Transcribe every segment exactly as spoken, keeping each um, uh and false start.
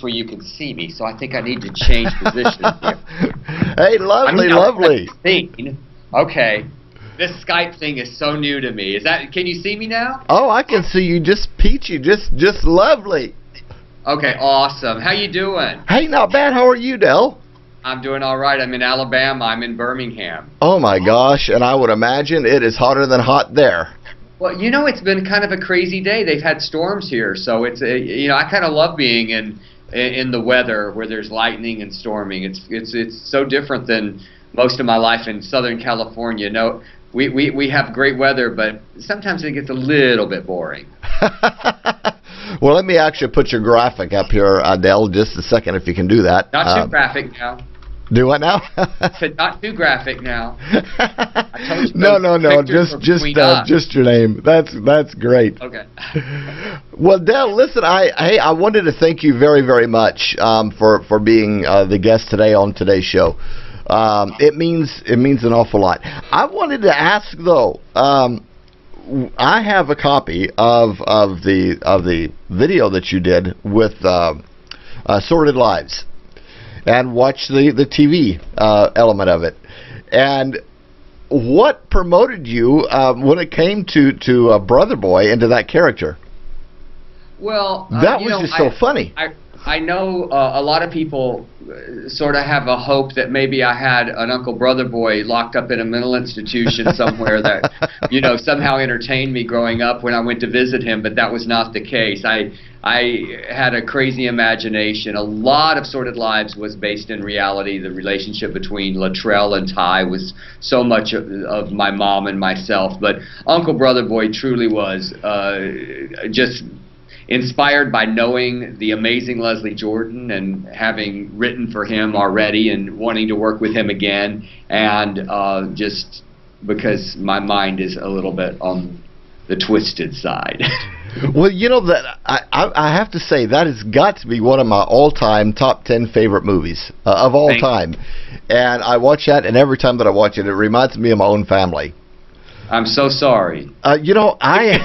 where you can see me, so I think I need to change position here. Hey, lovely, I'm lovely. Okay. This Skype thing is so new to me. Is that? Can you see me now? Oh, I can see you just peachy, just just lovely. Okay, awesome. How you doing? Hey, not bad. How are you, Del? I'm doing all right. I'm in Alabama. I'm in Birmingham. Oh, my gosh, and I would imagine it is hotter than hot there. Well, you know, it's been kind of a crazy day. They've had storms here, so it's, a, you know, I kind of love being in in the weather where there's lightning and storming. It's it's it's so different than most of my life in Southern California. No, we, we, we have great weather, but sometimes it gets a little bit boring. Well, let me actually put your graphic up here, Adele, just a second, if you can do that. Not too um, graphic now. Do what now? I said not too graphic now. I told you no, no, no, pictures just were just between uh, us. just your name. That's that's great. Okay. Well, Del, listen, I hey, I wanted to thank you very, very much um, for for being uh, the guest today on today's show. Um, it means it means an awful lot. I wanted to ask though. Um, I have a copy of of the of the video that you did with uh, uh, Sordid Lives, and watch the the T V uh, element of it. And what promoted you um, when it came to to uh, Brother Boy into that character? Well, uh, that you was know, just so I, funny. I I know uh, a lot of people uh, sort of have a hope that maybe I had an Uncle Brother Boy locked up in a mental institution somewhere that, you know, somehow entertained me growing up when I went to visit him, but that was not the case. I I had a crazy imagination. A lot of Sordid Lives was based in reality. The relationship between Latrell and Ty was so much of, of my mom and myself, but Uncle Brother Boy truly was uh, just inspired by knowing the amazing Leslie Jordan and having written for him already and wanting to work with him again, and uh, just because my mind is a little bit on the twisted side. Well, you know that I, I I have to say that has got to be one of my all-time top ten favorite movies uh, of all Thank time, and I watch that, and every time that I watch it, it reminds me of my own family. I'm so sorry. Uh, you know, I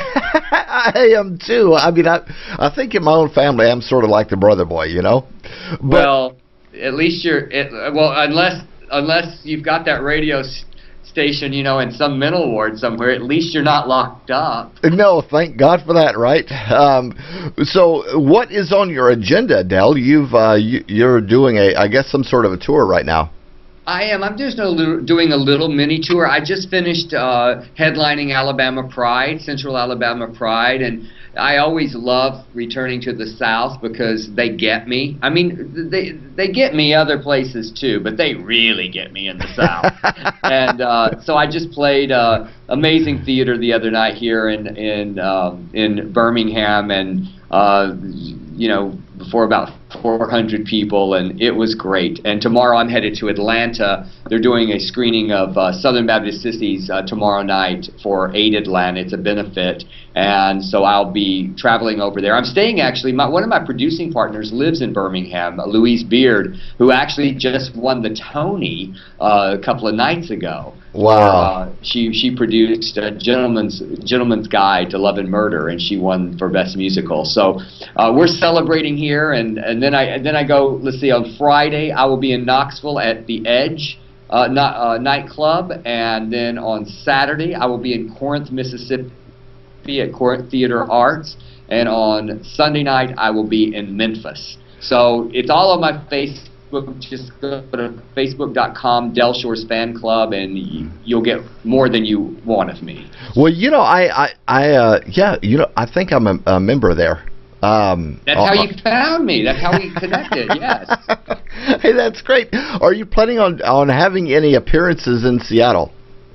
I am too. I mean, I I think in my own family, I'm sort of like the Brother Boy, you know. But, well, at least you're. It, well, unless unless you've got that radio s station, you know, in some mental ward somewhere, at least you're not locked up. No, thank God for that, right? Um, so, what is on your agenda, Del? You've uh, you, you're doing a, I guess, some sort of a tour right now. I am. I'm just a little, doing a little mini tour. I just finished uh, headlining Alabama Pride, Central Alabama Pride, and I always love returning to the South because they get me. I mean, they they get me other places too, but they really get me in the South. And uh, so I just played uh, Amazing Theater the other night here in in um, in Birmingham, and uh, you know, for about four hundred people, and it was great. And tomorrow I'm headed to Atlanta. They're doing a screening of uh, Southern Baptist Sissies uh, tomorrow night for Aid Atlanta. It's a benefit, and so I'll be traveling over there. I'm staying actually. My, one of my producing partners lives in Birmingham, Louise Beard, who actually just won the Tony uh, a couple of nights ago. Wow. Uh, she she produced a Gentleman's Gentleman's Guide to Love and Murder, and she won for Best Musical. So uh, we're celebrating here, and and then I and then I go. Let's see. On Friday, I will be in Knoxville at the Edge uh, not, uh, nightclub, and then on Saturday I will be in Corinth, Mississippi at Corinth Theater Arts, and on Sunday night I will be in Memphis. So it's all on my Facebook. Just go to facebook dot com, Del Shores Fan Club, and you'll get more than you want of me. Well, you know, I, I, I uh, yeah, you know, I think I'm a, a member there. Um, That's how you found me. That's how we connected. Yes. Hey, that's great. Are you planning on on having any appearances in Seattle?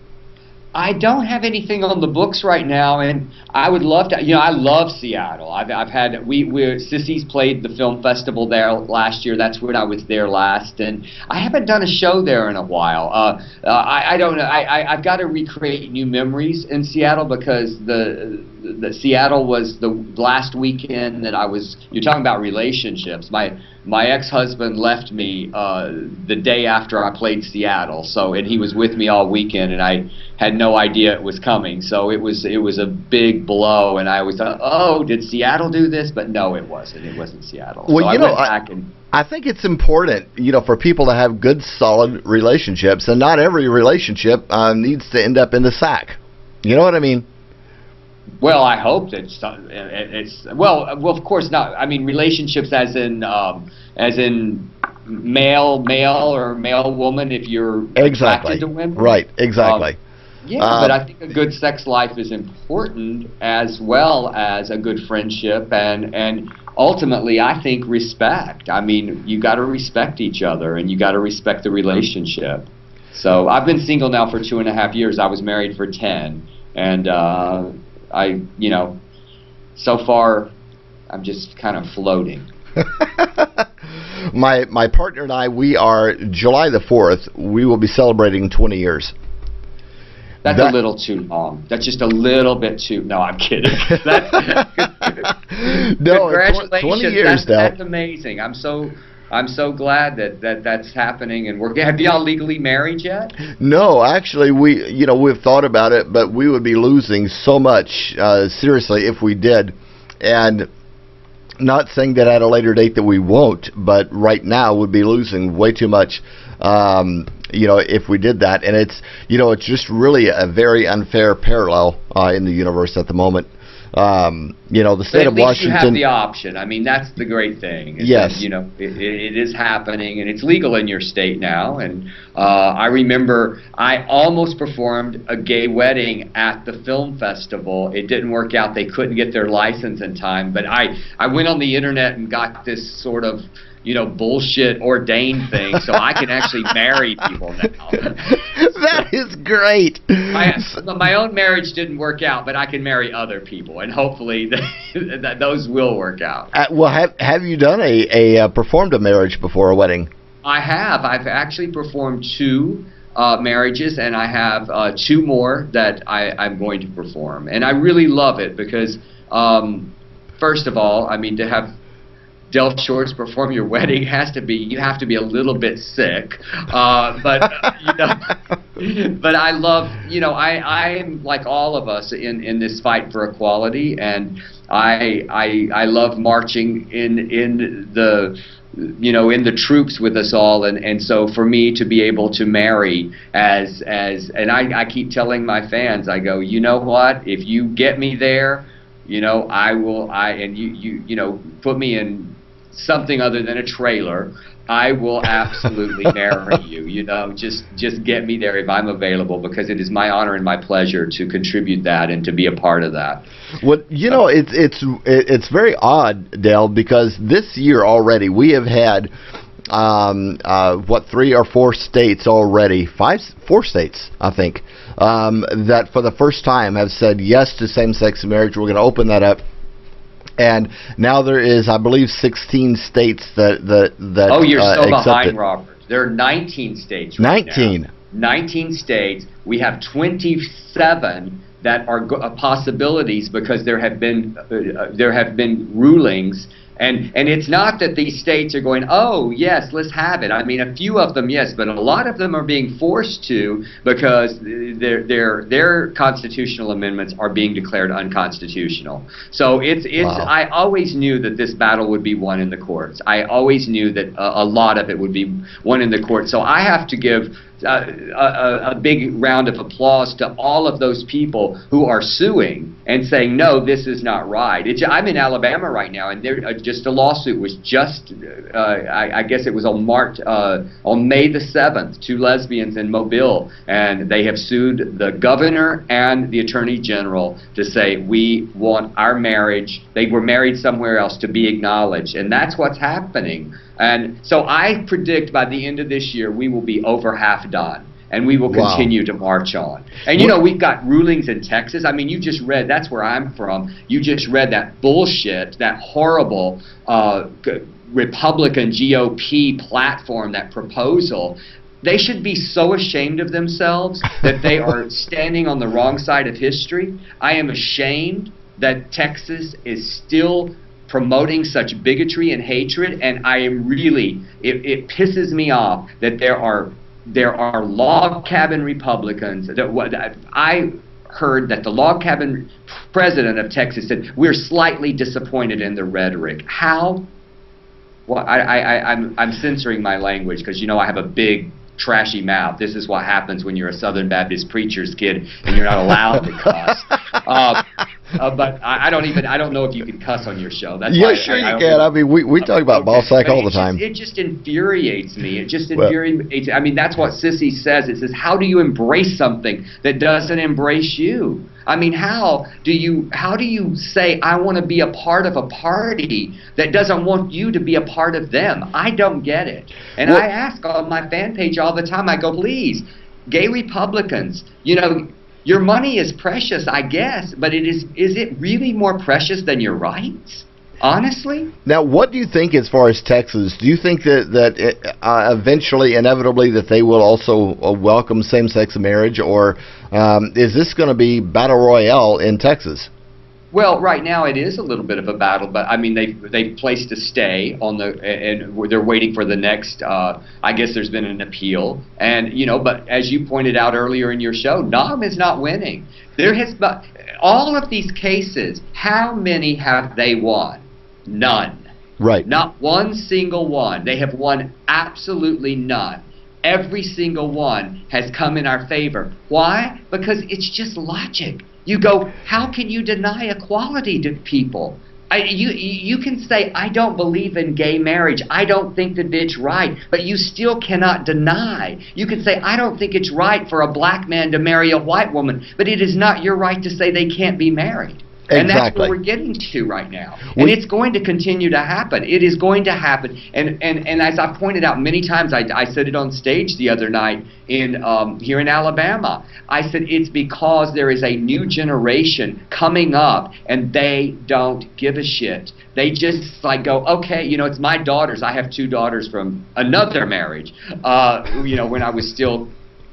I don't have anything on the books right now, and I would love to. You know, I love Seattle. I've I've had we we Sissies played the film festival there last year. That's when I was there last, and I haven't done a show there in a while. Uh, uh, I I don't know. I, I I've got to recreate new memories in Seattle because the the Seattle was the last weekend that I was. You're talking about relationships. My my ex-husband left me uh, the day after I played Seattle. So and he was with me all weekend, and I had no idea it was coming. So it was it was a big blow, and I always thought, oh, did Seattle do this? But no, it wasn't. It wasn't Seattle. Well, so you I know, went I, back and. I think it's important, you know, for people to have good, solid relationships, and not every relationship uh, needs to end up in the sack. You know what I mean? Well, I hope that it's, it's well, well, of course not. I mean, relationships as in um, as in male male or male woman. If you're exactly attracted to women, right? Exactly. Um, yeah, um, but I think a good sex life is important as well as a good friendship and and. Ultimately, I think respect. I mean, you got to respect each other, and you got to respect the relationship. So I've been single now for two and a half years. I was married for ten, and uh, I, you know, so far, I'm just kind of floating. my my partner and I, we are July the fourth. We will be celebrating twenty years. That's that, a little too long. That's just a little bit too. No, I'm kidding. That's, no, congratulations. twenty years. That's, that's amazing. I'm so I'm so glad that, that that's happening. And we're have y'all legally married yet? No, actually, we you know we've thought about it, but we would be losing so much uh, seriously if we did. And not saying that at a later date that we won't, but right now would be losing way too much. Um, you know, if we did that, and it's, you know, it's just really a very unfair parallel uh, in the universe at the moment. Um, you know, the state but at of least Washington. You have the option. I mean, that's the great thing. Is yes. That, you know, it, it is happening, and it's legal in your state now. And uh, I remember I almost performed a gay wedding at the film festival. It didn't work out. They couldn't get their license in time. But I, I went on the internet and got this sort of, you know, bullshit ordained thing, so I can actually marry people now. That is great. My, my own marriage didn't work out, but I can marry other people, and hopefully that, that those will work out. Uh, well, have have you done a, a uh, performed a marriage before a wedding? I have. I've actually performed two uh, marriages, and I have uh, two more that I, I'm going to perform, and I really love it because, um, first of all, I mean, to have Del Shorts perform your wedding has to be, you have to be a little bit sick, uh, but uh, you know, but I love, you know, I I'm like all of us in in this fight for equality, and I I I love marching in in the, you know, in the troops with us all, and and so for me to be able to marry as as and I I keep telling my fans, I go, you know what, if you get me there, you know, I will I and you you you know put me in something other than a trailer, I will absolutely marry you. You know, just just get me there if I'm available, because it is my honor and my pleasure to contribute that and to be a part of that. Well, you know, it's it's it's very odd, Del, because this year already we have had um, uh, what three or four states already, five, four states, I think, um, that for the first time have said yes to same-sex marriage. We're going to open that up. And now there is, I believe, sixteen states that that that. Oh, you're uh, so behind, it. Robert. There are nineteen states. Right nineteen. Now. nineteen states. We have twenty-seven that are go- uh, possibilities because there have been uh, there have been rulings. And and it's not that these states are going, oh, yes, let's have it. I mean, a few of them, yes, but a lot of them are being forced to because their their their constitutional amendments are being declared unconstitutional. So it's it's. Wow. I always knew that this battle would be won in the courts. I always knew that a, a lot of it would be won in the courts. So I have to give Uh, a, a big round of applause to all of those people who are suing and saying, no, this is not right. It's, I'm in Alabama right now, and there, uh, just a lawsuit was just, uh, I, I guess it was on March, uh, on May the seventh, two lesbians in Mobile, and they have sued the governor and the attorney general to say, we want our marriage, they were married somewhere else, to be acknowledged, and that's what's happening. And so I predict by the end of this year we will be over half done, and we will wow. continue to march on. And you know, we've got rulings in Texas. I mean, you just read, that's where I'm from, you just read that bullshit, that horrible uh, Republican G O P platform, that proposal. They should be so ashamed of themselves that they are standing on the wrong side of history. I am ashamed that Texas is still promoting such bigotry and hatred, and I am really, it, it pisses me off that there are there are log cabin Republicans. That what I heard that the log cabin president of Texas said, we're slightly disappointed in the rhetoric. How? Well, I, I, I I'm I'm censoring my language because you know I have a big trashy mouth. This is what happens when you're a Southern Baptist preacher's kid and you're not allowed to cuss. Uh, uh, but I, I don't even I don't know if you can cuss on your show. That's yeah, why sure I, I you can. I mean, we we talk about okay. ball sack all the just, time. It just infuriates me. It just Well, infuriates. I mean, that's what Sissy says. It says, how do you embrace something that doesn't embrace you? I mean, how do you how do you say I want to be a part of a party that doesn't want you to be a part of them? I don't get it. And Well, I ask on my fan page all the time. I go, please, gay Republicans, you know, your money is precious, I guess, but it is is it really more precious than your rights? Honestly? Now, what do you think as far as Texas? Do you think that that it, uh, eventually, inevitably, that they will also uh, welcome same-sex marriage, or um, is this going to be battle royale in Texas? Well, right now it is a little bit of a battle, but I mean they they've placed a stay on the and they're waiting for the next. Uh, I guess there's been an appeal, and you know, but as you pointed out earlier in your show, Nam is not winning. There has but all of these cases. How many have they won? None. Right. Not one single one. They have won absolutely none. Every single one has come in our favor. Why? Because it's just logic. You go, how can you deny equality to people? I, you you can say, I don't believe in gay marriage. I don't think that it's right. But you still cannot deny. You can say, I don't think it's right for a black man to marry a white woman. But it is not your right to say they can't be married. And that's Exactly. what we're getting to right now. We- And it's going to continue to happen. It is going to happen. And and, and as I pointed out many times, I, I said it on stage the other night in um, here in Alabama. I said it's because there is a new generation coming up and they don't give a shit. They just like go, okay, you know, it's my daughters. I have two daughters from another marriage, uh, you know, when I was still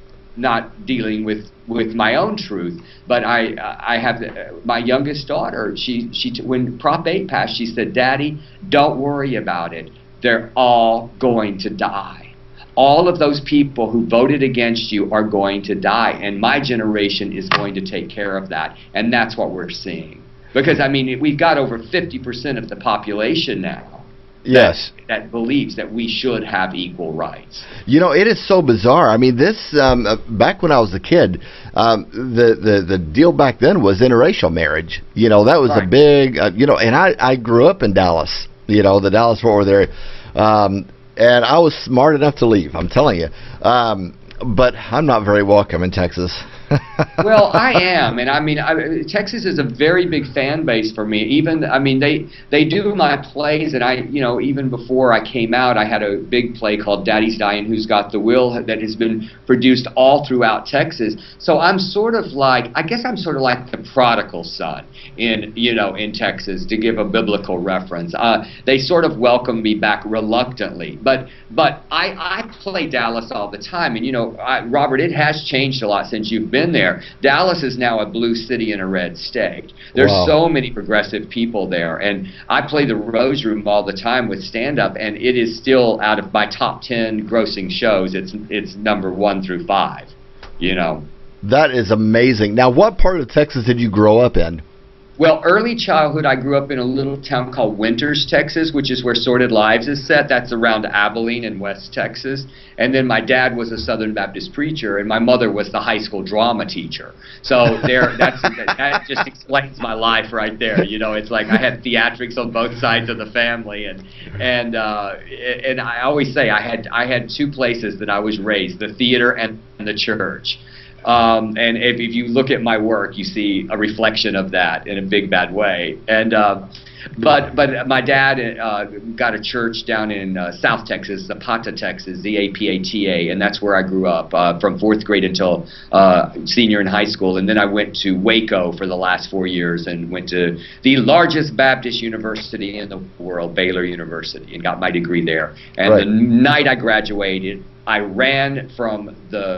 not dealing with with my own truth, but I I have uh, my youngest daughter. She she when Prop eight passed, she said, "Daddy, don't worry about it. They're all going to die. All of those people who voted against you are going to die, and my generation is going to take care of that." And that's what we're seeing. Because I mean, we've got over fifty percent of the population now. Yes. That, that believes that we should have equal rights. You know, it is so bizarre. I mean, this um, uh, back when I was a kid, um, the, the the deal back then was interracial marriage. You know, that was Right. a big, uh, you know, and I, I grew up in Dallas, you know, the Dallas Fort Worth area, um, and I was smart enough to leave, I'm telling you. Um, but I'm not very welcome in Texas. Well, I am, and I mean, I, Texas is a very big fan base for me. Even, I mean, they they do my plays, and I, you know, even before I came out, I had a big play called Daddy's Dying, Who's Got the Will, that has been produced all throughout Texas. So I'm sort of like, I guess I'm sort of like the prodigal son in, you know, in Texas, to give a biblical reference. Uh, they sort of welcome me back reluctantly, but but I I play Dallas all the time, and you know, I, Robert, it has changed a lot since you've been there. Dallas is now a blue city in a red state. There's Wow. so many progressive people there, and I play the Rose Room all the time with stand-up, and it is still, out of my top ten grossing shows, it's it's number one through five, you know. That is amazing. Now, what part of Texas did you grow up in? Well, early childhood, I grew up in a little town called Winters, Texas, which is where Sordid Lives is set. That's around Abilene in West Texas. And then my dad was a Southern Baptist preacher, and my mother was the high school drama teacher. So there, that's, that just explains my life right there. You know, it's like I had theatrics on both sides of the family, and and uh, and I always say I had I had two places that I was raised: the theater and the church. Um, and if, if you look at my work, you see a reflection of that in a big bad way. And uh, but but my dad uh, got a church down in uh, South Texas, Zapata, Texas, Z A P A T A, and that's where I grew up uh, from fourth grade until uh, senior in high school. And then I went to Waco for the last four years and went to the largest Baptist university in the world, Baylor University, and got my degree there. And Right. the night I graduated, I ran from the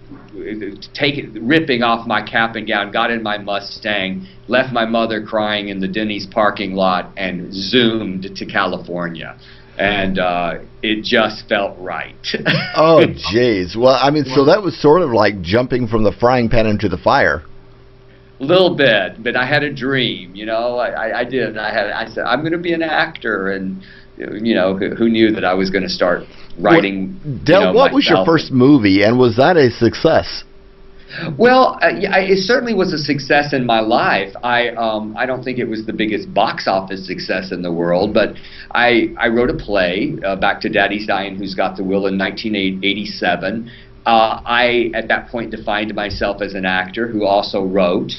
take it, ripping off my cap and gown, got in my Mustang, left my mother crying in the Denny's parking lot, and zoomed to California. And uh, it just felt right. Oh, jeez. Well, I mean, so that was sort of like jumping from the frying pan into the fire. A little bit, but I had a dream, you know. I, I did. I had. I said, I'm going to be an actor, and you know, who, who knew that I was going to start writing? Well, Del, you know, what was your first movie, and was that a success? Well, uh, yeah, it certainly was a success in my life. I um, I don't think it was the biggest box office success in the world, but I I wrote a play, uh, Back to Daddy's Dying, Who's Got the Will, in nineteen eighty-seven. Uh, I at that point defined myself as an actor who also wrote,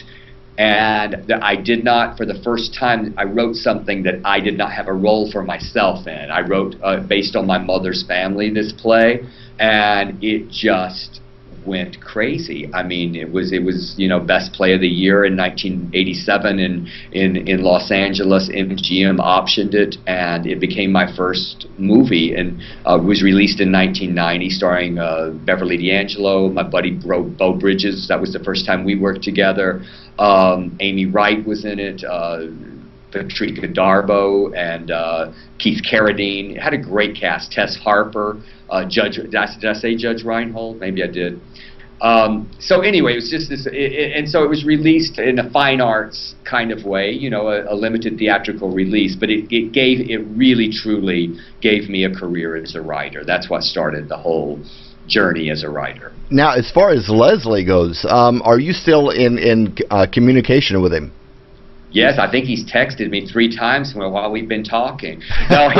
and the, I did not, for the first time, I wrote something that I did not have a role for myself in. I wrote uh, based on my mother's family, this play, and it just went crazy. I mean, it was it was you know best play of the year in nineteen eighty-seven in in in Los Angeles. M G M optioned it, and it became my first movie, and uh, was released in nineteen ninety, starring uh, Beverly D'Angelo, my buddy Bo, Bo Bridges. That was the first time we worked together. Um, Amy Wright was in it. Uh, Patricia Darbo and uh, Keith Carradine. It had a great cast. Tess Harper, uh, Judge. Did I, did I say Judge Reinhold? Maybe I did. Um, so anyway, it was just this, it, it, and so it was released in a fine arts kind of way, you know, a, a limited theatrical release. But it, it gave, it really, truly gave me a career as a writer. That's what started the whole journey as a writer. Now, as far as Leslie goes, um, are you still in in uh, communication with him? Yes, I think he's texted me three times while we've been talking. No,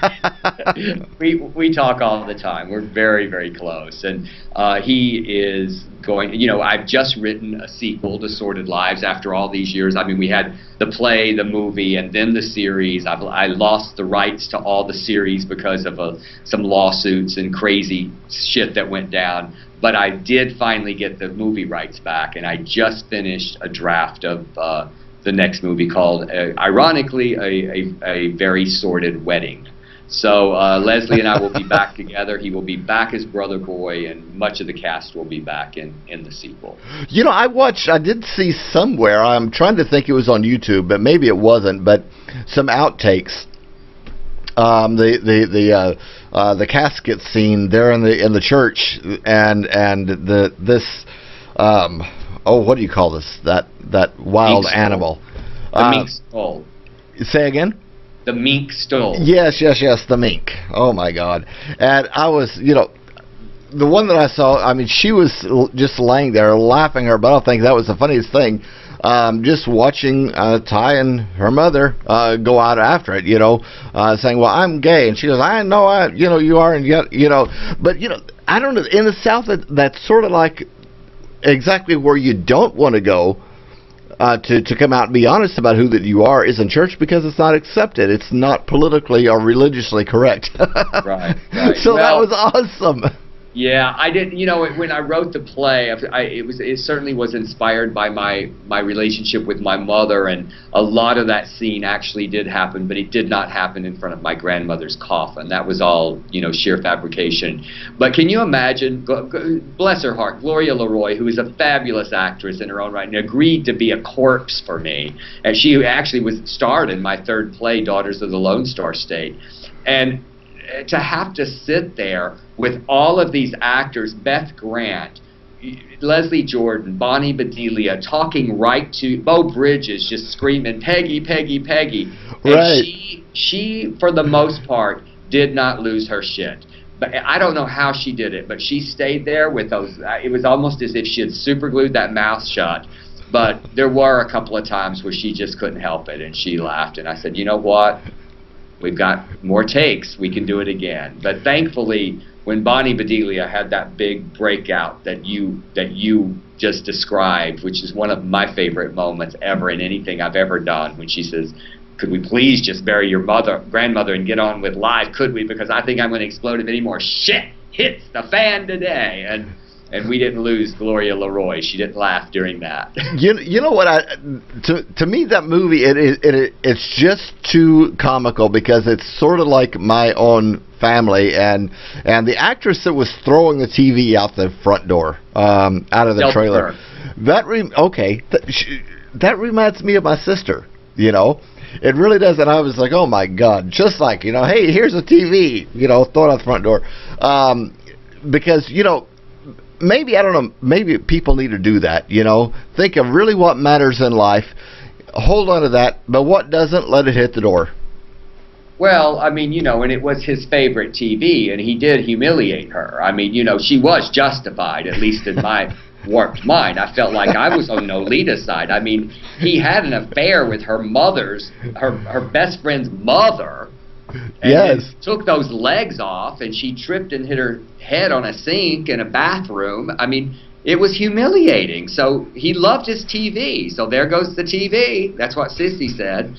he, we we talk all the time. We're very, very close, and uh, he is going. You know, I've just written a sequel to Sordid Lives after all these years. I mean, we had the play, the movie, and then the series. I've I lost the rights to all the series because of uh, some lawsuits and crazy shit that went down. But I did finally get the movie rights back, and I just finished a draft of. Uh, the next movie called, uh, ironically, a, a, a Very Sordid Wedding. So uh, Leslie and I will be back together. He will be back as Brother Boy, and much of the cast will be back in, in the sequel. You know, I watched, I did see somewhere, I'm trying to think it was on YouTube, but maybe it wasn't, but some outtakes. Um, the the the uh, uh, the casket scene there in the in the church, and and the this. Um, Oh, what do you call this? That that wild mink animal. The uh, mink stole. Say again? The mink stole. Yes, yes, yes, the mink. Oh, my God. And I was, you know, the one that I saw, I mean, she was just laying there laughing her butt off. I think that was the funniest thing. Um, just watching uh, Ty and her mother uh, go out after it, you know, uh, saying, well, I'm gay. And she goes, I know, I, you know, you are, and yet, you know. But, you know, I don't know. In the South, that, that's sort of like exactly where you don't want to go uh, to, to come out and be honest about who that you are is in church, because it's not accepted. It's not politically or religiously correct. Right, right. So well, that was awesome. Yeah, I didn't. You know, when I wrote the play, I, it was it certainly was inspired by my my relationship with my mother, and a lot of that scene actually did happen, but it did not happen in front of my grandmother's coffin. That was all, you know, sheer fabrication. But can you imagine? Bless her heart, Gloria Leroy, who is a fabulous actress in her own right, and agreed to be a corpse for me, and she actually was starred in my third play, Daughters of the Lone Star State, and to have to sit there with all of these actors, Beth Grant, Leslie Jordan, Bonnie Bedelia, talking right to Bo Bridges, just screaming, Peggy, Peggy, Peggy. And right. she, she, for the most part, did not lose her shit. But I don't know how she did it, but she stayed there with those. It was almost as if she had superglued that mouth shut. But there were a couple of times where she just couldn't help it, and she laughed. And I said, you know what? We've got more takes. We can do it again. But thankfully, when Bonnie Bedelia had that big breakout that you that you just described, which is one of my favorite moments ever in anything I've ever done, when she says, could we please just bury your mother, grandmother and get on with life, could we? Because I think I'm going to explode if any more shit hits the fan today. And And we didn't lose Gloria Leroy. She didn't laugh during that. You you know what? I to to me that movie it it, it it's just too comical because it's sort of like my own family, and and the actress that was throwing the T V out the front door, um, out of the Delta trailer. Burke. That re- okay. Th- she, that reminds me of my sister. You know. It really does, and I was like, oh my God, just like, you know, hey, here's a T V, you know, throw it out the front door. Um, because, you know, maybe, I don't know, maybe people need to do that, you know. Think of really what matters in life, hold on to that, but what doesn't, let it hit the door. Well, I mean, you know, and it was his favorite T V, and he did humiliate her. I mean, you know, she was justified, at least in my warped mind. I felt like I was on Nolita's side. I mean, he had an affair with her mother's, her her best friend's mother, and yes. took those legs off, and she tripped and hit her head on a sink in a bathroom. I mean, it was humiliating. So he loved his T V. So there goes the T V. That's what Sissy said.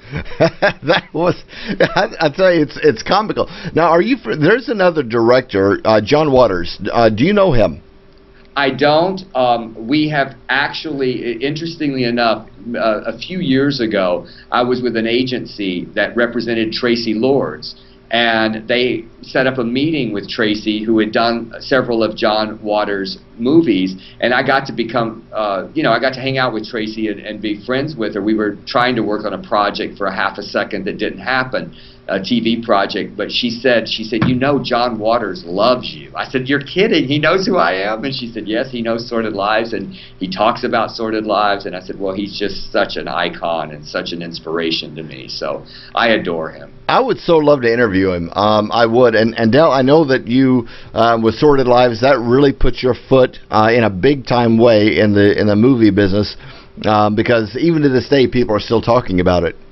That was, I, I tell you, it's it's comical. Now, are you? There's another director, uh, John Waters. Uh, do you know him? I don't. Um, we have actually, interestingly enough, uh, a few years ago, I was with an agency that represented Tracy Lords, and they set up a meeting with Tracy, who had done several of John Waters' movies, and I got to become, uh, you know, I got to hang out with Tracy and, and be friends with her. We were trying to work on a project for a half a second that didn't happen, a T V project, but she said, she said, you know, John Waters loves you. I said, you're kidding, he knows who I am? And she said, yes, he knows Sordid Lives, and he talks about Sordid Lives. And I said, well, he's just such an icon and such an inspiration to me, so I adore him. I would so love to interview him. Um, I would. And, and Del, I know that you, uh, with Sordid Lives, that really puts your foot uh, in a big-time way in the in the movie business, um, because even to this day, people are still talking about it.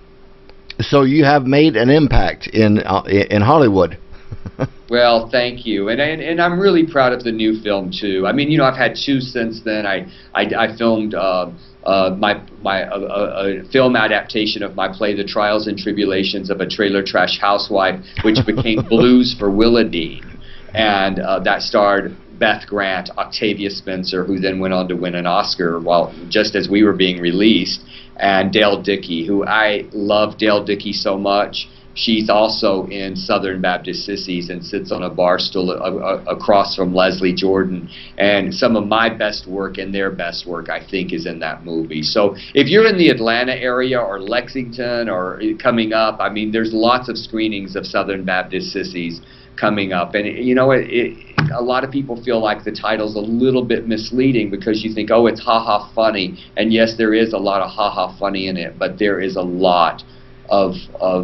So you have made an impact in uh, in Hollywood. Well, thank you, and, and and I'm really proud of the new film too. I mean, you know, I've had two since then. I I, I filmed uh, uh, my my uh, a film adaptation of my play, The Trials and Tribulations of a Trailer Trash Housewife, which became Blues for Willadine, and uh, that starred Beth Grant, Octavia Spencer, who then went on to win an Oscar while just as we were being released, and Dale Dickey, who I love Dale Dickey so much. She's also in Southern Baptist Sissies and sits on a bar stool a, a, across from Leslie Jordan. And some of my best work and their best work, I think, is in that movie. So if you're in the Atlanta area or Lexington or coming up, I mean, there's lots of screenings of Southern Baptist Sissies coming up. And, you know, it, it, a lot of people feel like the title's a little bit misleading because you think, oh, it's ha-ha funny. And yes, there is a lot of ha-ha funny in it, but there is a lot of of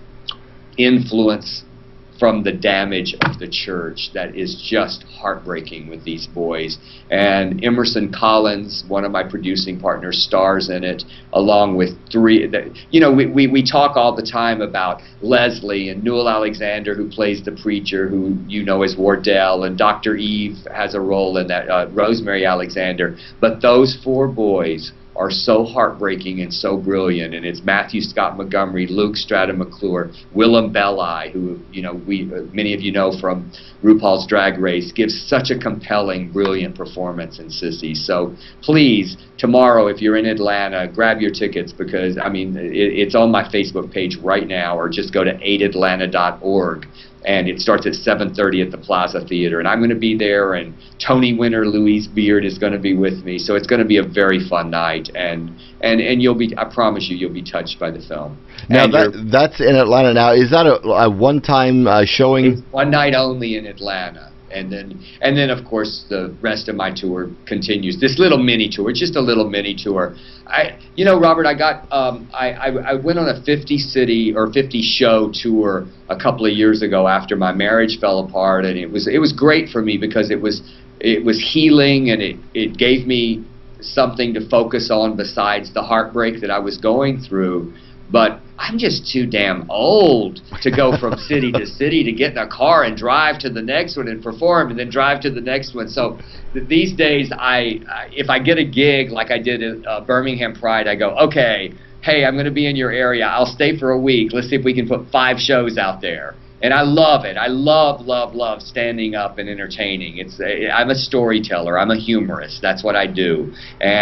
influence from the damage of the church that is just heartbreaking with these boys. And Emerson Collins, one of my producing partners, stars in it, along with three. The, you know, we, we, we talk all the time about Leslie and Newell Alexander, who plays the preacher, who you know as Wardell, and Doctor Eve has a role in that, uh, Rosemary Alexander. But those four boys are so heartbreaking and so brilliant, and it's Matthew Scott Montgomery, Luke Strata McClure, Willem Belli, who you know we uh, many of you know from RuPaul's Drag Race, gives such a compelling, brilliant performance in Sissy. So please, tomorrow, if you're in Atlanta, grab your tickets, because I mean it, it's on my Facebook page right now, or just go to aid atlanta dot org. And it starts at seven thirty at the Plaza Theater, and I'm going to be there, and Tony winner Louise Beard is going to be with me, so it's going to be a very fun night, and and and you'll be, I promise you, you'll be touched by the film. Now that, that's in Atlanta now. Is that a, a one-time uh, showing? It's one night only in Atlanta, and then and then of course the rest of my tour continues. This little mini tour, it's just a little mini tour. I, you know, Robert, I got, um, I, I, I went on a fifty city or fifty show tour a couple of years ago after my marriage fell apart, and it was, it was great for me because it was, it was healing, and it, it gave me something to focus on besides the heartbreak that I was going through. But I'm just too damn old to go from city to city, to get in a car and drive to the next one and perform and then drive to the next one. So th these days, I, I if I get a gig like I did at uh, Birmingham Pride, I go, okay, hey, I'm going to be in your area. I'll stay for a week. Let's see if we can put five shows out there. And I love it. I love, love, love standing up and entertaining. It's a, I'm a storyteller. I'm a humorist. That's what I do.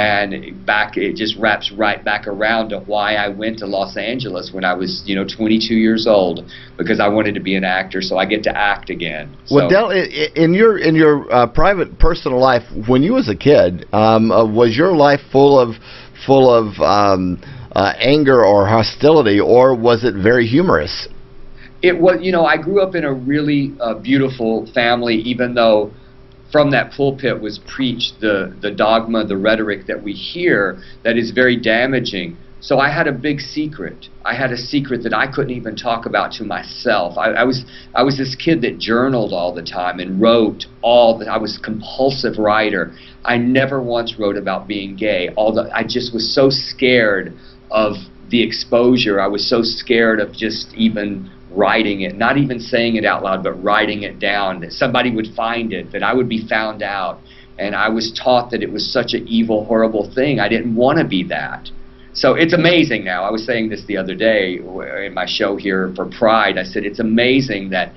And back, it just wraps right back around to why I went to Los Angeles when I was, you know, twenty-two years old, because I wanted to be an actor. So I get to act again. So, well, Del, in your in your uh, private, personal life, when you was a kid, um, uh, was your life full of full of um, uh, anger or hostility, or was it very humorous? It was, you know, I grew up in a really uh, beautiful family, even though from that pulpit was preached the, the dogma, the rhetoric that we hear that is very damaging. So I had a big secret. I had a secret that I couldn't even talk about to myself. I, I was I was this kid that journaled all the time and wrote all that. I was a compulsive writer. I never once wrote about being gay. Although I just was so scared of the exposure. I was so scared of just even writing it, not even saying it out loud, but writing it down, that somebody would find it, that I would be found out. And I was taught that it was such an evil, horrible thing. I didn't want to be that. So it's amazing now. I was saying this the other day in my show here for Pride. I said it's amazing that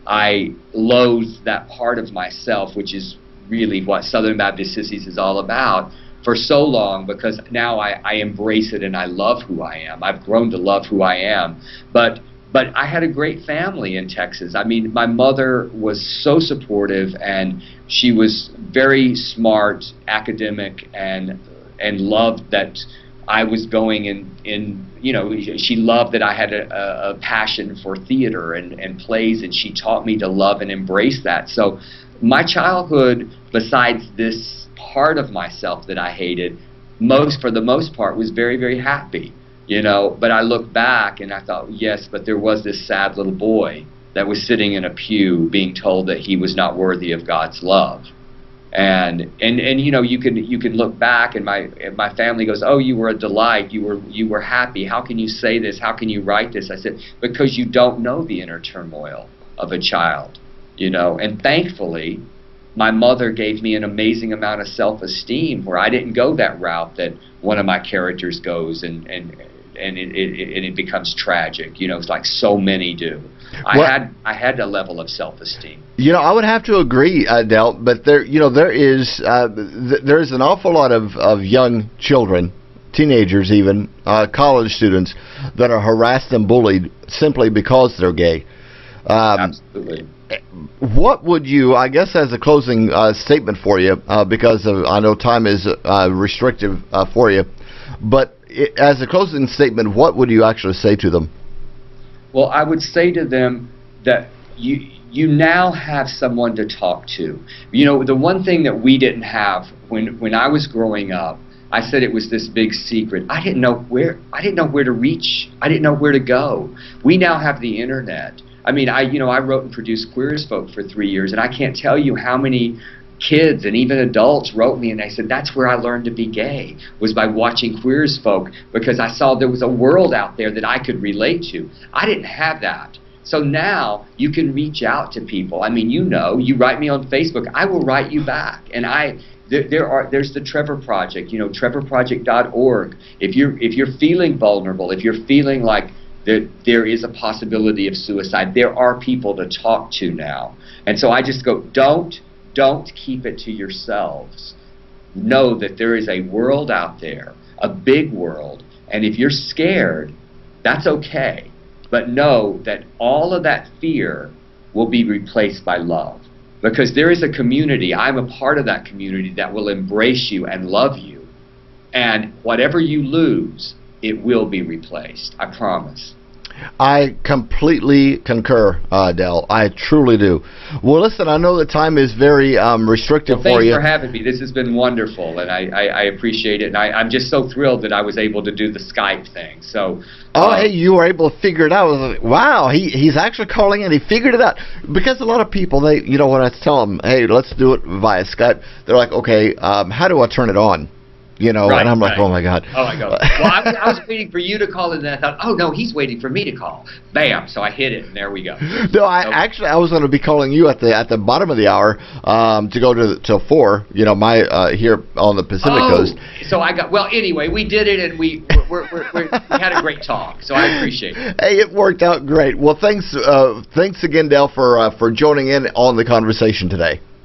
I loathe that part of myself, which is really what Southern Baptist Sissies is all about, for so long, because now I, I embrace it and I love who I am. I've grown to love who I am. But But I had a great family in Texas. I mean, my mother was so supportive, and she was very smart, academic, and and loved that I was going in, in you know, she loved that I had a, a passion for theater and, and plays, and she taught me to love and embrace that. So my childhood, besides this part of myself that I hated, most for the most part was very, very happy. You know, but I look back and I thought, yes, but there was this sad little boy that was sitting in a pew being told that he was not worthy of God's love. And and and you know, you can you can look back, and my and my family goes, "Oh, you were a delight. You were you were happy. How can you say this? How can you write this?" I said, "Because you don't know the inner turmoil of a child, you know." And thankfully, my mother gave me an amazing amount of self-esteem where I didn't go that route that one of my characters goes, and and and it, it, and it becomes tragic, you know, it's like so many do. I well, had I had a level of self-esteem. You know, I would have to agree, uh, Del, but there, you know, there is uh, th there's an awful lot of, of young children, teenagers even, uh, college students, that are harassed and bullied simply because they're gay. Um, Absolutely. What would you, I guess as a closing uh, statement for you, uh, because of, I know time is uh, restrictive uh, for you, but it, as a closing statement, what would you actually say to them? Well, I would say to them that you you now have someone to talk to. You know, the one thing that we didn't have when when I was growing up, I said it was this big secret. I didn't know where I didn't know where to reach. I didn't know where to go. We now have the internet. I mean, I you know, I wrote and produced Queer as Folk for three years, and I can't tell you how many kids and even adults wrote me and they said, that's where I learned to be gay, was by watching Queer as Folk, because I saw there was a world out there that I could relate to. I didn't have that. So now you can reach out to people. I mean, you know, you write me on Facebook, I will write you back. And I there, there are there's the Trevor Project, you know, trevor project dot org. If you're if you're feeling vulnerable, if you're feeling like that there is a possibility of suicide, there are people to talk to now. And so I just go, don't Don't keep it to yourselves. Know that there is a world out there, a big world, and if you're scared, that's okay. But know that all of that fear will be replaced by love. Because there is a community, I'm a part of that community, that will embrace you and love you. And whatever you lose, it will be replaced. I promise. I completely concur, uh, Del. I truly do. Well, listen, I know the time is very um, restrictive well, for you. Thanks for having me. This has been wonderful, and I, I, I appreciate it. And I, I'm just so thrilled that I was able to do the Skype thing. So. Oh, uh, hey, you were able to figure it out. I was like, wow, he he's actually calling and he figured it out. Because a lot of people, they, you know, when I tell them, hey, let's do it via Skype, they're like, okay, um, how do I turn it on? you know, right, and I'm like, right. oh my god. Oh my god. Well, I was, I was waiting for you to call, and then I thought, oh no, he's waiting for me to call. Bam! So I hit it, and there we go. No, I so, actually I was going to be calling you at the at the bottom of the hour um, to go to till four. You know, my uh, here on the Pacific oh, Coast. So I got well. Anyway, we did it, and we we're, we're, we're, we had a great talk. So I appreciate it. Hey, it worked out great. Well, thanks uh, thanks again, Dale, for uh, for joining in on the conversation today.